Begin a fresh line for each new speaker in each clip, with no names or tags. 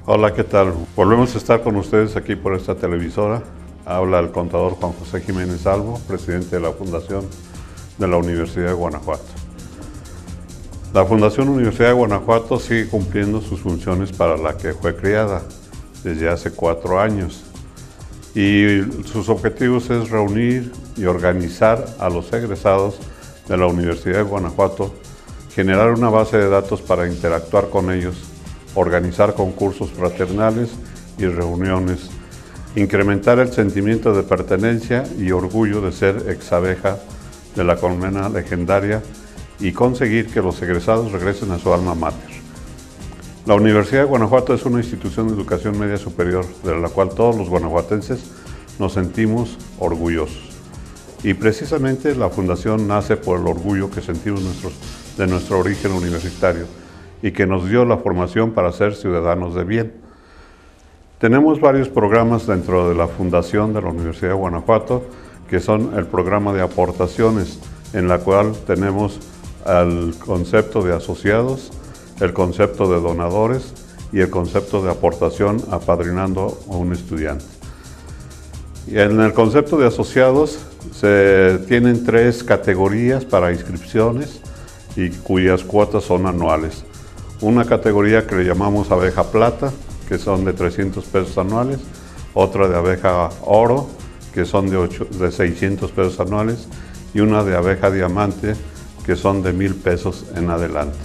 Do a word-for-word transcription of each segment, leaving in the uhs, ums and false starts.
Hola, ¿qué tal? Volvemos a estar con ustedes aquí por esta televisora. Habla el contador Juan José Jiménez Albo, presidente de la Fundación de la Universidad de Guanajuato. La Fundación Universidad de Guanajuato sigue cumpliendo sus funciones para la que fue creada desde hace cuatro años. Y sus objetivos es reunir y organizar a los egresados de la Universidad de Guanajuato, generar una base de datos para interactuar con ellos, organizar concursos fraternales y reuniones, incrementar el sentimiento de pertenencia y orgullo de ser ex-abeja de la colmena legendaria y conseguir que los egresados regresen a su alma mater. La Universidad de Guanajuato es una institución de educación media superior de la cual todos los guanajuatenses nos sentimos orgullosos. Y precisamente la fundación nace por el orgullo que sentimos nuestros, de nuestro origen universitario y que nos dio la formación para ser ciudadanos de bien. Tenemos varios programas dentro de la Fundación de la Universidad de Guanajuato, que son el programa de aportaciones, en la cual tenemos el concepto de asociados, el concepto de donadores y el concepto de aportación apadrinando a un estudiante. Y en el concepto de asociados se tienen tres categorías para inscripciones y cuyas cuotas son anuales. Una categoría que le llamamos abeja plata, que son de trescientos pesos anuales, otra de abeja oro, que son de, ocho, de seiscientos pesos anuales, y una de abeja diamante, que son de mil pesos en adelante.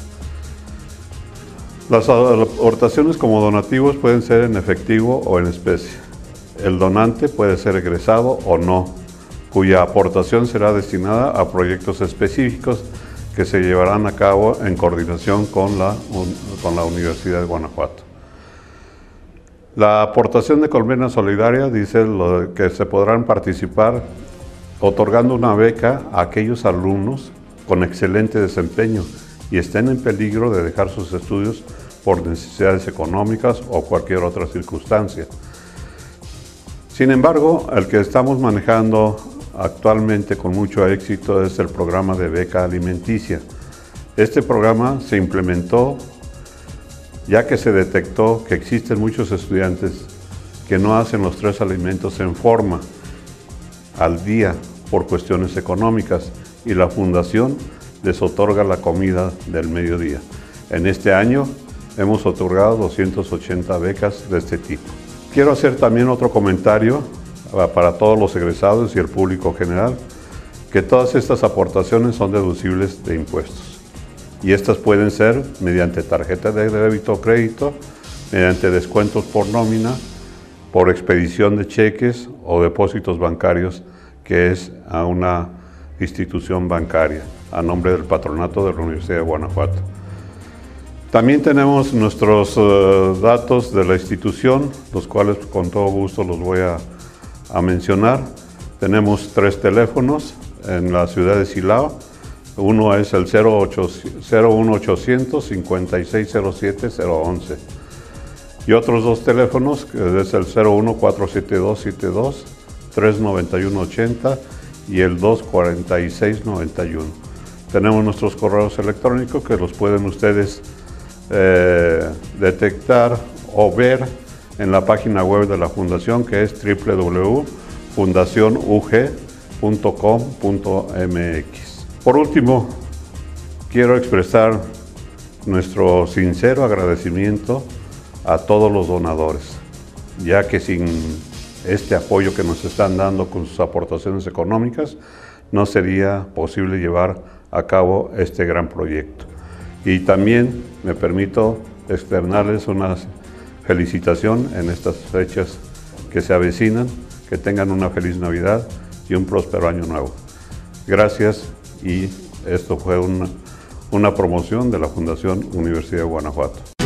Las aportaciones como donativos pueden ser en efectivo o en especie. El donante puede ser egresado o no, cuya aportación será destinada a proyectos específicos que se llevarán a cabo en coordinación con la, con la Universidad de Guanajuato. La aportación de colmena solidaria dice lo que se podrán participar otorgando una beca a aquellos alumnos con excelente desempeño y estén en peligro de dejar sus estudios por necesidades económicas o cualquier otra circunstancia. Sin embargo, el que estamos manejando actualmente con mucho éxito es el programa de beca alimenticia. Este programa se implementó ya que se detectó que existen muchos estudiantes que no hacen los tres alimentos en forma al día por cuestiones económicas y la Fundación les otorga la comida del mediodía. En este año hemos otorgado doscientas ochenta becas de este tipo. Quiero hacer también otro comentario para todos los egresados y el público general, que todas estas aportaciones son deducibles de impuestos. Y estas pueden ser mediante tarjeta de débito o crédito, mediante descuentos por nómina, por expedición de cheques o depósitos bancarios, que es a una institución bancaria, a nombre del patronato de la Universidad de Guanajuato. También tenemos nuestros uh, datos de la institución, los cuales con todo gusto los voy a, a mencionar. Tenemos tres teléfonos en la ciudad de Silao. Uno es el cero uno ochocientos, cincuenta y seis cero siete, cero once. Y otros dos teléfonos, que es el cero uno cuatro siete dos siete dos, tres nueve uno ochenta y el dos cuarenta y seis noventa y uno. Tenemos nuestros correos electrónicos que los pueden ustedes eh, detectar o ver en la página web de la Fundación, que es doble u doble u doble u punto fundación u g punto com punto m x. Por último, quiero expresar nuestro sincero agradecimiento a todos los donadores, ya que sin este apoyo que nos están dando con sus aportaciones económicas, no sería posible llevar a cabo este gran proyecto. Y también me permito externarles una felicitación en estas fechas que se avecinan, que tengan una feliz Navidad y un próspero año nuevo. Gracias, y esto fue una, una promoción de la Fundación Universidad de Guanajuato.